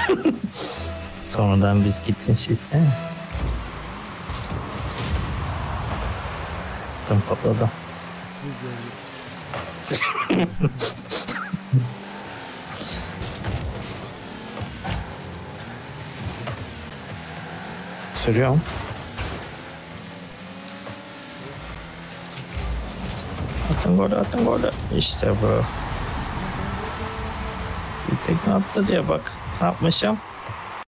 Sonradan biz gittin şeyse. Tam patladı. Sürüyorum. Atın golü, atın golü. İşte bu. Bir tekme attı diye bak. Ne yapmışım?